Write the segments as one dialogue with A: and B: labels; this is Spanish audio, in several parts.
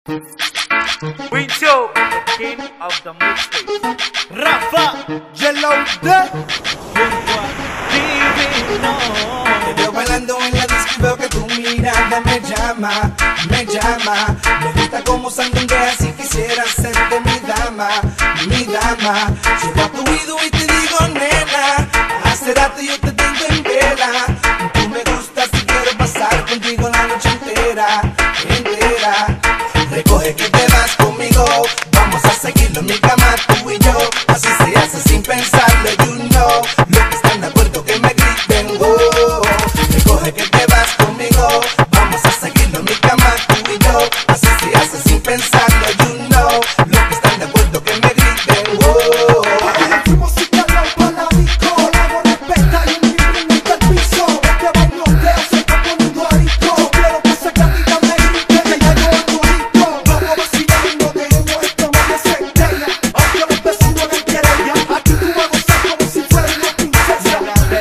A: Wincho, king of the mixtape.
B: Rafa, Yellow D, junto a Divino.
C: Te veo bailando en la disco y veo que tu mirada me llama, me llama. Me gusta como sandungueas y quisiera hacerte mi dama, mi dama. Llego a tu oído y te digo, nena, hace rato yo te tengo en vela. Tú me gustas y quiero pasar contigo la noche entera, entera. Recoge que te vas conmigo, vamos a seguirlo en mi cama, tú y yo. Así se hace sin pensarlo, you know. Los que están de acuerdo que me griten, oh. Recoge que te vas conmigo, vamos a seguirlo en mi cama, tú y yo. Así se hace sin pensarlo, you know. Los que están de acuerdo que me griten, oh.
B: Fuimos y calor para la disco, la hago respetar y mi ritmo al piso. Este bailoteo se está poniendo adicto. Quiero que esa gatita me grite que ya yo ando listo. Vamos vacilando, dejemos esto más de centella. Aunque los vecinos no quieren ya, aquí tú vas a gozar como si fuera una princesa.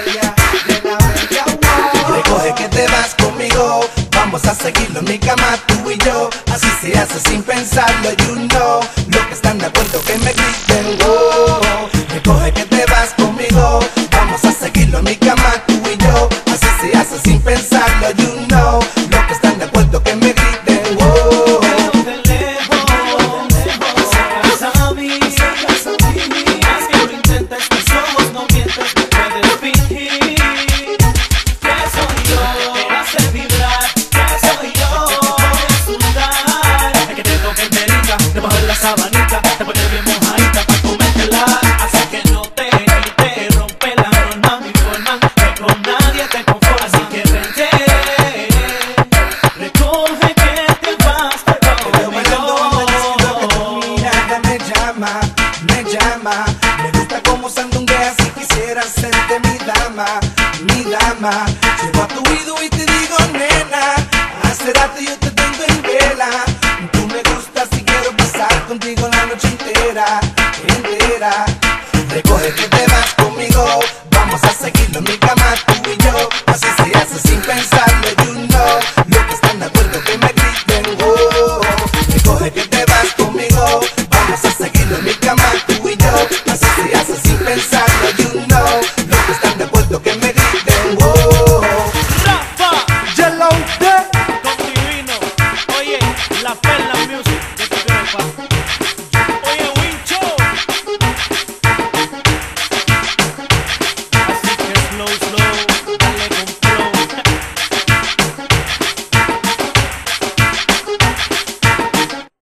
C: Recoge que te vas conmigo, vamos a seguirlo en mi cama, tú y yo. Así se hace sin pensarlo, you know. Los que están de acuerdo que me griten, oh. Recoge que te vas conmigo, vamos a seguirlo en mi cama, tú y yo. Así se hace sin pensarlo, you know. Los que están de acuerdo que me griten, oh.
D: Sabanita, te pones bien mojadita pa' comértela. Así que no te quites, rompe la norma, mi forma, que con nadie te conformas. Así que vente, recoge que te vas
C: Tu mirada me llama, me llama. Me gusta como sandungueas y quisiera hacerte mi dama, mi dama. Llego a tu oído y te digo, nena, hace rato yo te tengo en vela. Tú me gustas y quiero pasar contigo la noche entera, entera. Recoge que te vas conmigo, vamos a seguirlo en mi cama, tú y yo. Así se hace sin pensarlo, you know. Los que están de acuerdo que me griten, oh. Recoge que te